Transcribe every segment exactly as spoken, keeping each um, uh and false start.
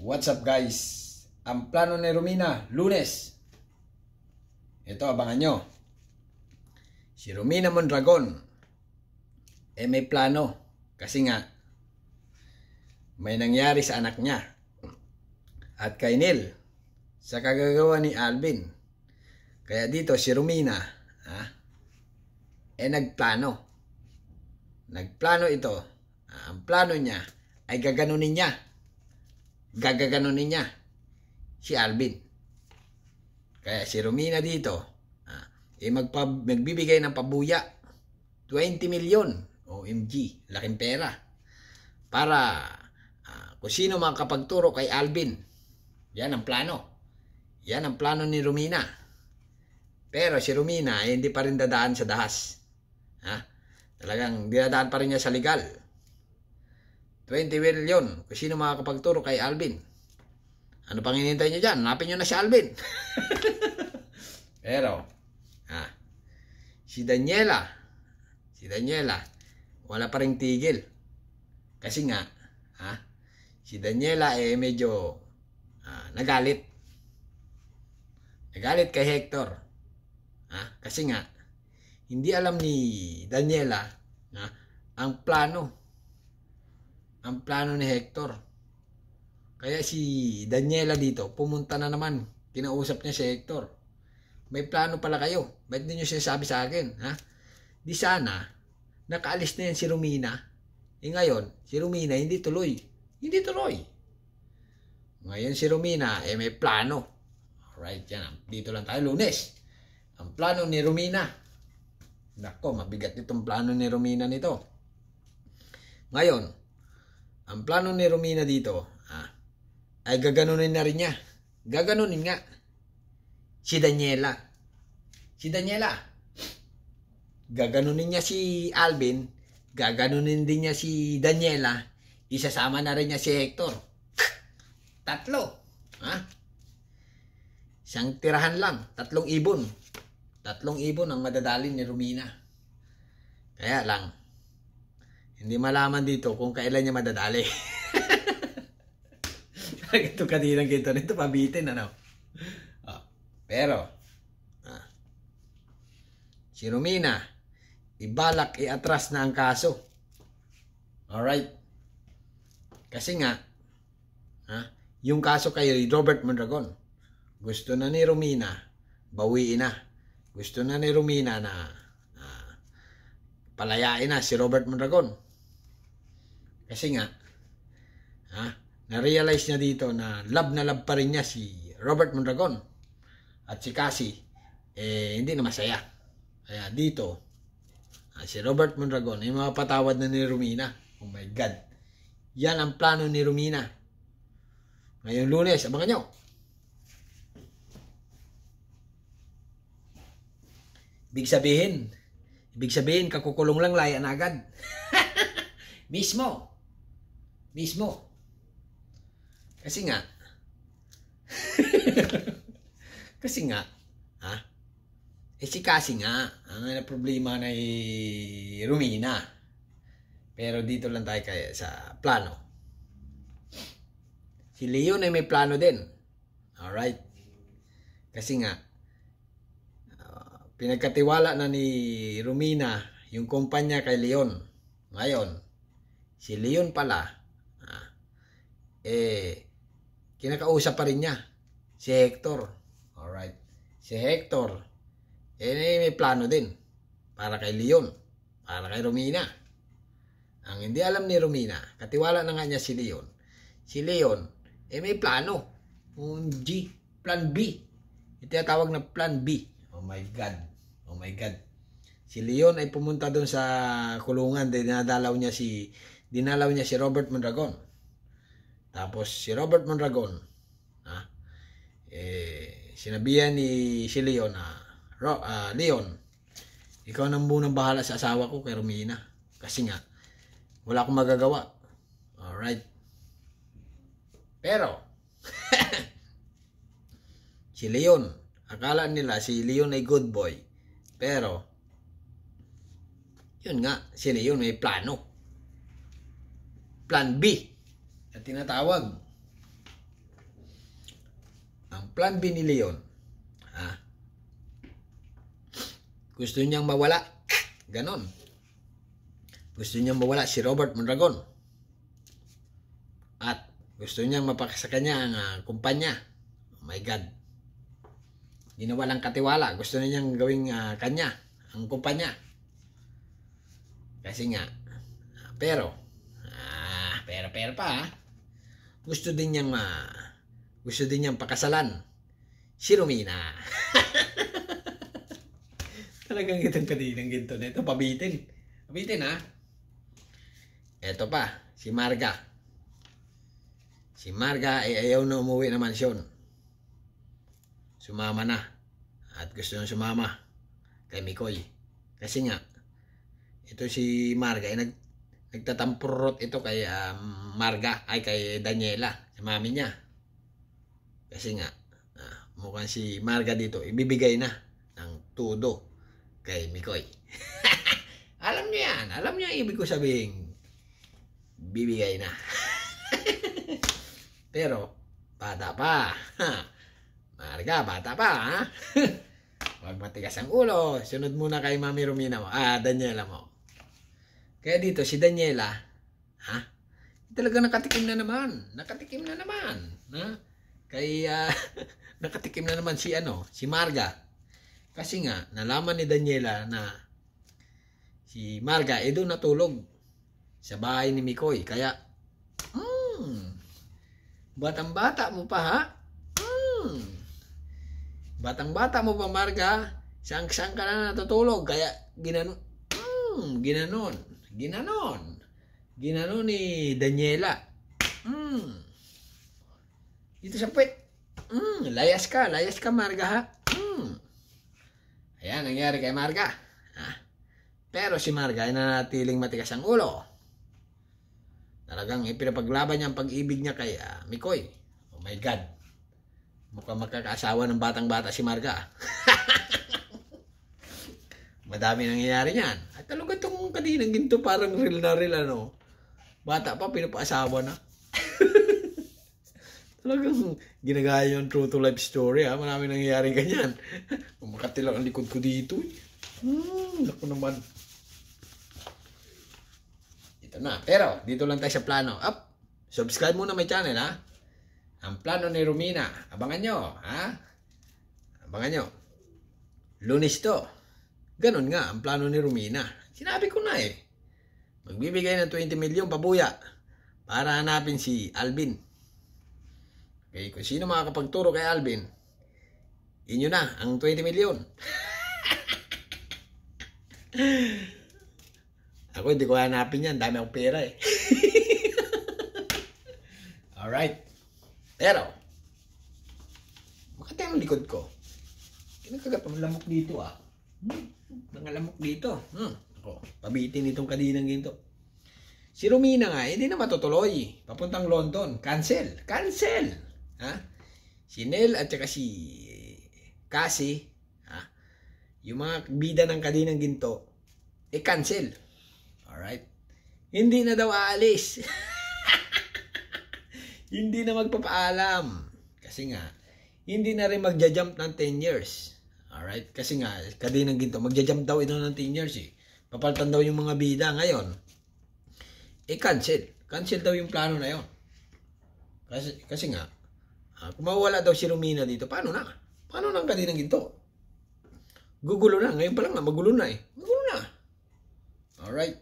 What's up guys? Ang plano ni Romina, Lunes. Ito, abangan nyo. Si Romina Mondragon, eh may plano. Kasi nga, may nangyari sa anak niya. At kay Neil, sa kagagawa ni Alvin. Kaya dito si Romina, ha, eh nagplano. Nagplano ito. Ah, ang plano niya ay gaganunin niya. Gagaganunin niya si Alvin. Kaya si Romina dito, ah, eh magpa, magbibigay ng pabuya. twenty million. O M G. Laking pera. Para ah, kung sino makakapagturo kay Alvin. Yan ang plano. Yan ang plano ni Romina. Pero si Romina eh, hindi pa rin dadaan sa dahas. Ha? Talagang dinadaan pa rin niya sa legal. twenty million. Kung sino makakapagturo kay Alvin. Ano pang hinihintay niyo dyan? Hanapin niyo na si Alvin. Pero, ha, si Daniela, si Daniela, wala pa ring tigil. Kasi nga, ha, si Daniela eh medyo ah, nagalit. Nagalit kay Hector. Ha? Kasi nga, hindi alam ni Daniela ha, ang plano. Ang plano ni Hector. Kaya si Daniela dito, pumunta na naman. Kinausap niya si Hector. May plano pala kayo. Ba't hindi nyo sinasabi sa akin? Ha? Di sana, nakaalis na yan si Romina. Eh ngayon, si Romina hindi tuloy. Hindi tuloy. Ngayon si Romina, eh may plano. Alright, yan. Dito lang tayo, Lunes. Ang plano ni Romina. Nako, mabigat itong plano ni Romina nito. Ngayon, ang plano ni Romina dito, ah, ay gaganunin na rin niya. Gaganunin nga. Si Daniela. Si Daniela. Gaganunin niya si Alvin. Gaganunin din niya si Daniela. Isasama na rin niya si Hector. Tatlo. Ha? Isang tirahan lang. Tatlong ibon. Tatlong ibon ang madadali ni Romina. Kaya lang, hindi malaman dito kung kailan niya madadali. Ito kaninang ginto nito, pabitin, ano? Oh, pero, ah, si Romina, ibalak, iatras na ang kaso. Alright? Kasi nga, ah, yung kaso kay Robert Mondragon, gusto na ni Romina, bawiin na. Gusto na ni Romina na ah, palayain na si Robert Mondragon. Kasi nga, ha, na-realize niya dito na love na love pa rin niya si Robert Mondragon. At si Cassie, eh, hindi na masaya. Kaya dito, ah, si Robert Mondragon, ay mapatawad na ni Romina. Oh my God. Yan ang plano ni Romina. Ngayong Lunes, abangan nyo. Ibig sabihin, ibig sabihin, kakukulong lang, layan agad. Mismo. Mismo. Kasi nga, kasi nga, ha? Eh si Cassie nga, ang problema na ay Romina. Pero dito lang tayo kaya sa plano. Si Leon ay may plano din. Alright? Kasi nga, uh, pinagkatiwala na ni Romina yung kumpanya kay Leon. Ngayon, si Leon pala, ah, eh, kinakausap pa rin niya si Hector. Alright. Si Hector, eh, may plano din para kay Leon, para kay Romina. Ang hindi alam ni Romina, katiwala na nga niya si Leon. Si Leon, eh, may plano. Um, G, plan B. Ito yung tawag na plan B. Oh my God. Oh my God. Si Leon ay pumunta doon sa kulungan, dinadalaw niya si dinalaw niya si Robert Mondragon. Tapos si Robert Mondragon, ha, eh, sinabihan ni si Leon na, Ro, uh, Leon, ikaw nang munang bahala sa asawa ko kay Romina. Kasi nga, wala akong magagawa. Alright. Pero, si Leon, akala nila si Leon ay good boy. Pero, yun nga, si Leon may plano. Plan B. Na tinatawag. plan B ni Leon, ha? Gusto niyang mawala. Ganon. Gusto niyang mawala si Robert Mondragon. At gusto niyang mapakasa kanya ang uh, kumpanya. Oh my God. Ginawa lang katiwala. Gusto niyang gawing uh, kanya ang kumpanya. Kasi nga, uh, pero, ah, pero, pero pa, ha? Gusto din niyang, uh, gusto din niyang pakasalan si Romina. Talagang itong Kadenang Ginto na ito, pabitin. Pabitin, ha? Eto pa, si Marga. Si Marga ay ayaw na umuwi na mansyon. Sumama na. At gusto nang sumama kay Mikoy. Kasi nga, ito si Marga ay nag, nagtatampurot ito kay um, Marga, ay kay Daniela, si mami niya. Kasi nga, uh, mukhang si Marga dito, ibibigay na ng tudo kay Mikoy. Alam niyo yan. Alam niyo ang ibig ko sabihin. Bibigay na. Pero, bata pa. Marga, bata pa, ha? Huwag matigas ang ulo. Sunod muna kay Mami Romina mo. Ah, Daniela mo. Kaya dito, si Daniela, ha? Talaga nakatikim na naman. Nakatikim na naman. Ha? Kaya, nakatikim na naman si, ano, si Marga. Kasi nga, nalaman ni Daniela na si Marga ay doon natulog sa bahay ni Mikoy. Kaya, hmm, batang-bata mo pa, ha? Hmm, batang-bata mo pa, Marga. Saan-saan ka na natutulog. Kaya, ginanon, hmm, ginanon, ginanon, ginanon ni Daniela. Hmm, dito sa puwet. Hmm, layas ka, layas ka, Marga, ha? Hmm. Ayan, nangyari kay Marga. Ha? Pero si Marga ay nanatiling matigas ang ulo. Talagang ipinapaglaban niya ang pag-ibig niya kay uh, Mikoy. Oh my God. Mukhang magkakaasawa ng batang-bata si Marga. Madami nangyayari niyan. At talaga itong Kadenang Ginto parang real na real, ano. Bata pa, pinapaasawa na. Talagang ginagaya yung true to life story, ha. Maraming nangyayari ganyan. Makati lang ang likod ko dito. Hmm, naku naman. Ito na. Pero, dito lang tayo sa plano. Up! Subscribe muna my channel, ha. Ang plano ni Romina. Abangan nyo, ha. Abangan nyo. Lunes to. Ganon nga, ang plano ni Romina. Sinabi ko na, eh. Magbibigay ng twenty million pabuya para hanapin si Alvin. Okay, kung sino makakapagturo kay Alvin, inyo na ang twenty million. Ako hindi ko hanapin yan. Dami akong pera, eh. Alright. Pero, makati ang likod ko. Kinakagat ang lamok dito, ah. Hmm, mga lamok dito. Hmm. Ako, pabitin itong Kadenang Ginto. Si Romina nga, hindi na matutuloy. Papuntang London. Cancel. Cancel. Ha? Si Nel at saka si Cassie, ha? Yung mga bida ng Kadenang Ginto, eh cancel. Alright? Hindi na daw aalis. Hindi na magpapaalam. Kasi nga, hindi na rin magja-jump ng ten years. Alright? Kasi nga, Kadenang Ginto, magja-jump daw ito ng ten years, eh. Papalitan daw yung mga bida ngayon. Eh cancel. Cancel daw yung plano na yon. Kasi, kasi nga, Ah, kung mawala daw si Romina dito, paano na? Paano na ang Kadenang Ginto? Gugulo na. Ngayon pa lang na, magulo na eh. Magulo na. Alright.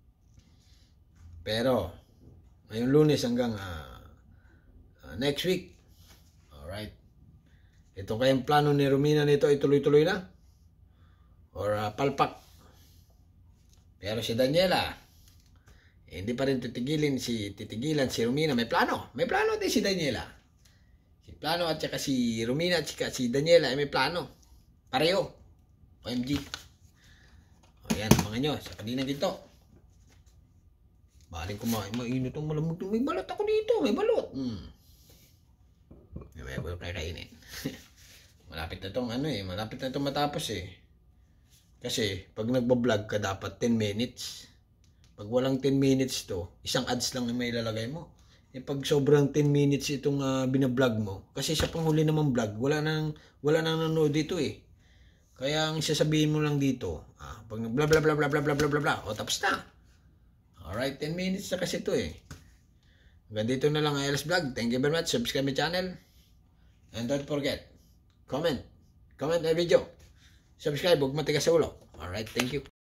Pero, ngayong Lunes hanggang uh, uh, next week. Alright. Ito kayang plano ni Romina nito, ituloy-tuloy na? Or uh, palpak? Pero si Daniela, eh, hindi pa rin titigilin si, titigilan si Romina. May plano. May plano din si Daniela. Plano at saka si Romina at saka si Daniela ay may plano. Pareho. O M G. O yan, mga nyo. Sa Kadenang Ginto. Baling kumain. Mainit ang malamog. May balot ako dito. May balot. Hmm. May balot kakainin. Malapit na itong ano eh. Malapit na itong matapos eh. Kasi pag nagbablog ka dapat ten minutes. Pag walang ten minutes to, isang ads lang na may ilalagay mo. eh pag sobrang ten minutes itong uh, binablog mo, kasi sa panghuli naman vlog, wala nang, wala nang nanonood dito eh. Kaya ang sasabihin mo lang dito, ah, pag bla bla bla bla bla bla bla bla bla, o tapos na. Alright, ten minutes na kasi ito eh. Hanggang dito na lang ang L S Vlog. Thank you very much. Subscribe my channel. And don't forget, comment. Comment my video. Subscribe, huwag matigas sa ulo. Alright, thank you.